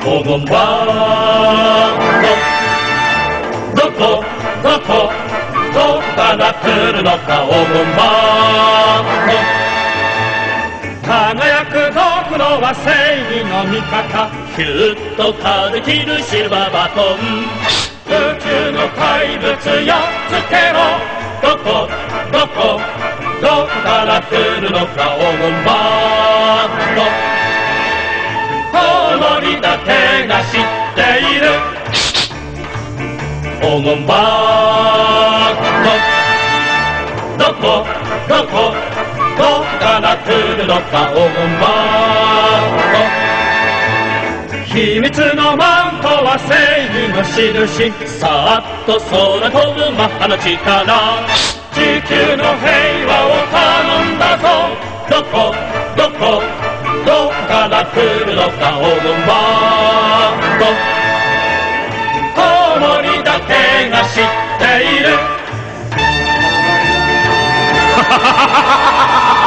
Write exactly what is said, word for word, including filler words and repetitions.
黄金バンド、どこどこどこから来るのか黄金バンド、輝くドクロは正義の味方、ヒュッと風切るシルバーバトン、宇宙の怪物やっつけろ、どこどこどこから来るのか黄金バンド、おりだけが知っている黄金バンド、どこどこどこから来るのか黄金バンド、秘密のマントは正義の印、さっと空飛ぶマッハの力、地球の平和を頼んだぞ、どこどこどこから来るのか黄金バンド、小森だけが知っている